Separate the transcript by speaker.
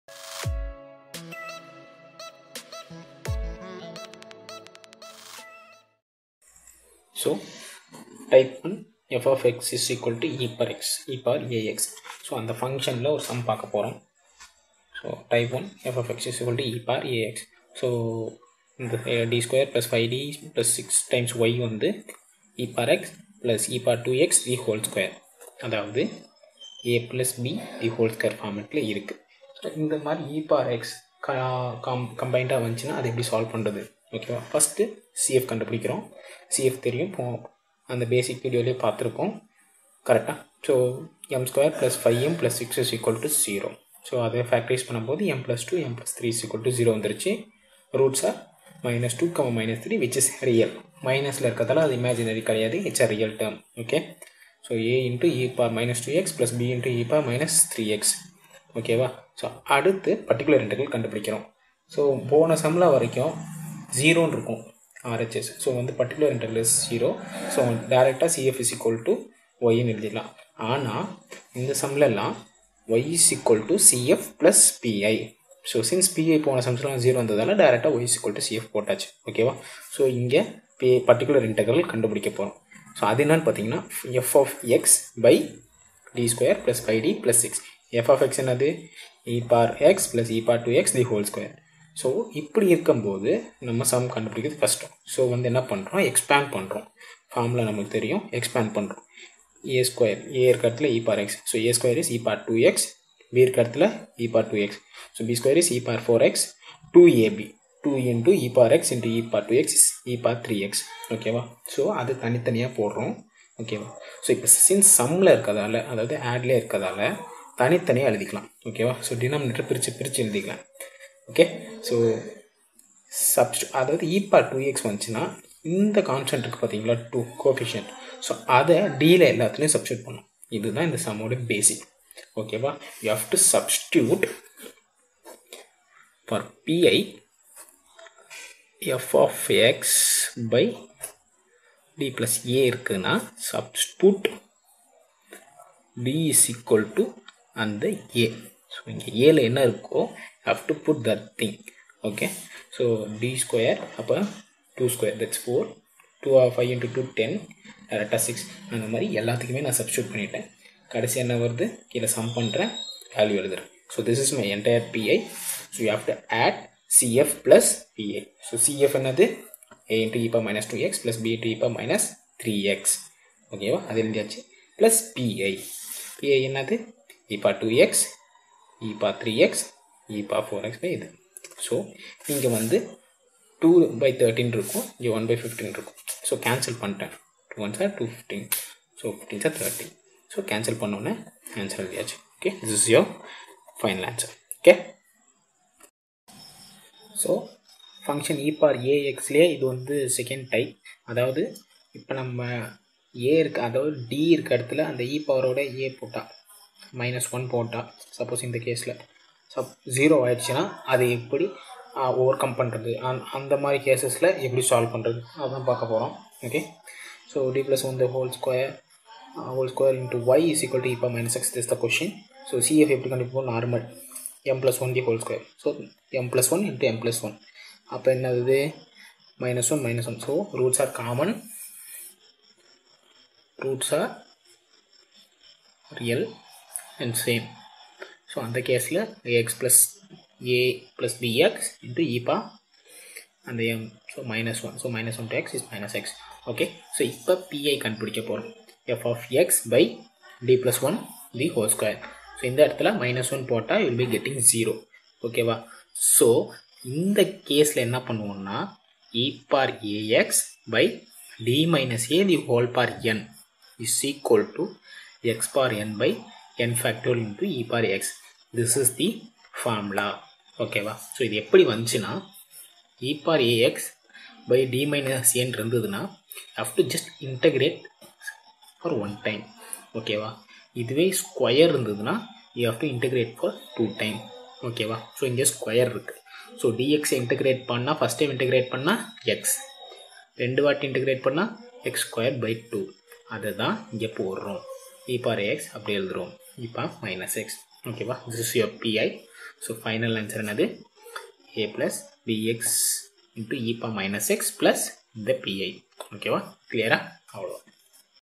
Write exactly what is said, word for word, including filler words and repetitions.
Speaker 1: So type one f of x is equal to e per x, e power ax. So அந்த ஃபங்க்ஷனில் ஒரு sum பார்க்க போகிறோம். So type one f of x is equal to e power ax. So இந்த d square plus five d plus six times y வந்து e power x plus e power two x the whole square, அதாவது a plus b the whole square ஃபார்மெட்டில் இருக்குது. So இந்த மாதிரி e power x கம்பைண்டாக வந்துச்சுன்னா அது எப்படி சால்வ் பண்ணுறது? ஓகேவா, ஃபஸ்ட்டு சிஎஃப் கண்டுபிடிக்கிறோம். சிஎஃப் தெரியும், இப்போ அந்த பேசிக் வீடியோலேயே பார்த்துருக்கோம் கரெக்டாக. So m square plus five m plus six is equal to zero. So அதை ஃபேக்டரைஸ் பண்ணும்போது m plus two m plus three is equal to zero வந்துருச்சு. Roots are minus two comma minus three which is real. மைனஸில் இருக்கிறதால அது imaginary கிடையாது, it's a real term. Okay, so a into e bar minus two x plus b into e bar minus three x. ஓகேவா, so அடுத்து particular integral கண்டுபிடிக்கிறோம். So போன சம்மில் வரைக்கும் ஜீரோன்னு இருக்கும் R H S. ஸோ வந்து particular integral is zero. So டேரெக்டாக சிஎஃப் இஸ் ஈக்குவல் டு ஒய்ன்னு எழுதிடலாம். ஆனால் இந்த சம்லெல்லாம் y is equal to CF plus PI. So since PI போன சம்ஸ்லாம் ஜீரோ வந்ததால் டேரெக்டாக y is equal to CF போட்டாச்சு. ஓகேவா, ஸோ இங்கே பி பர்டிகுலர் இன்டெக்ரல் கண்டுபிடிக்க போகிறோம். ஸோ அது என்னன்னு பார்த்தீங்கன்னா f of x by t square plus five t plus six. F of x என்னது? E bar x plus e bar two x the whole square. So இப்படி இருக்கும்போது நம்ம சம் கண்டுபிடிக்கிறது கஷ்டம். ஸோ வந்து என்ன பண்ணுறோம், எக்ஸ்பேண்ட் பண்ணுறோம். ஃபார்முலா நமக்கு தெரியும், எக்ஸ்பேண்ட் பண்ணுறோம். ஏ ஸ்கொயர், ஏ இருக்கிறதுல e bar x, so a square is e bar two x, b இருக்கிறதுல e bar two x, so b square is e bar four x, two ab, two into e bar x into e bar two x is e bar three x. ஓகேவா, so அது தனித்தனியாக போடுறோம். ஓகேவா, so இப்போ since சம்மில் இருக்கிறதால, அதாவது ஆட்லேயே இருக்கிறதால தனித்தனியாக எழுதிக்கலாம். ஓகேவா, ஸோ டினாமினேட்டர் பிரித்து பிரித்து எழுதிக்கலாம். ஓகே, ஸோ சப்ஸ்ட் அதாவது இ பார் டூ எக்ஸ் வந்துச்சுன்னா இந்த கான்ஸ்டன்ட் இருக்குது பார்த்தீங்களா, டூ கோஎஃபிஷியன்ட். ஸோ அதை டியில் எல்லாத்துலேயும் சப்ஸ்டியூட் பண்ணணும். இதுதான் இந்த சம்மோட பேசிக். ஓகேவா, you have to substitute for PI f of x by t plus a இருக்குன்னா substitute t is equal to அந்த ஏ. ஸோ இங்கே ஏல என்ன இருக்கோ have to put that thing. Okay, so d square அப்போ two square that's four, two of five into two ten, டேரெக்டாக six. அந்த மாதிரி எல்லாத்துக்குமே நான் சப்ஸ்டியூட் பண்ணிட்டேன். கடைசி என்ன வருது கீழே சம் பண்ணுறேன், வேல்யூ எழுதுறேன். So this is my entire PI. So you have to add CF plus PI. So CF என்னது a into e power minus two x plus b into e power minus three x. ஓகேவா, அது எழுதியாச்சு. Plus பிஐ, பிஐ என்னது e power two x, e power three x, e power four x by இது. So இங்கே வந்து two by thirteen இருக்கும், இங்கே one by fifteen இருக்கும். ஸோ கேன்சல் பண்ணிட்டேன். Two one sir two fifteen, so fifteen sir thirty. So cancel பண்ணோன்னே answer எழுதியாச்சு. Okay, this is your final answer. Okay, so function e bar ஏஎக்ஸ்லேயே இது வந்து second type. அதாவது இப்போ நம்ம ஏ இருக்கு, அதாவது டி இருக்க இடத்துல அந்த இ பவரோட ஏ போட்டால் மைனஸ் ஒன் போட்டால், சப்போஸ் இந்த கேஸில் சப் ஜீரோ ஆயிடுச்சுன்னா அது எப்படி ஓவர் கம் பண்ணுறது, அந் அந்த மாதிரி கேசஸில் எப்படி சால்வ் பண்ணுறது அதுதான் பார்க்க போகிறோம். Okay, so t plus one the whole square whole square into y is equal to e power minus x is the question. So CF எப்படி கண்டுபிடிப்போம், normal m plus one t whole square. So m plus one into m plus one, அப்போ என்னது minus one minus one. So roots are common, roots are real and same. So அந்த கேஸில் ax plus a plus bx into ஈபா அந்த m, so minus one. So minus one to x is minus x. Okay, so இப்போ PI கண்டுபிடிக்க போகிறோம். F of x by t plus one the whole square. So இந்த இடத்துல minus one போட்டால் will be getting zero. ஓகேவா, so இந்த கேஸில் என்ன பண்ணுவோம்னா e bar ax by t minus a the whole bar n is equal to x bar n by n factorial into e power x. This is the formula. ஓகேவா, so இது எப்படி வந்துச்சுன்னா e power ax by d minus n இருந்ததுன்னா have to just integrate for one time. ஓகேவா, இதுவே square இருந்ததுன்னா you have to integrate for two time. ஓகேவா, so இங்கே ஸ்கொயர் இருக்குது. ஸோ dx இன்டெகிரேட் பண்ணால் ஃபஸ்ட் டைம் இன்டெகிரேட் பண்ணால் x, ரெண்டு வாட்டி இன்டெகிரேட் பண்ணால் எக்ஸ் ஸ்கொயர் பை டூ. அதை தான் இங்கே போடுறோம். e power ax அப்படி எழுதுகிறோம், e power minus x. ஓகேவா, this is your pi. So final answer என்னது a plus bx into e power minus x plus இந்த pi. ஓகேவா, கிளியரா? அவ்வளோ.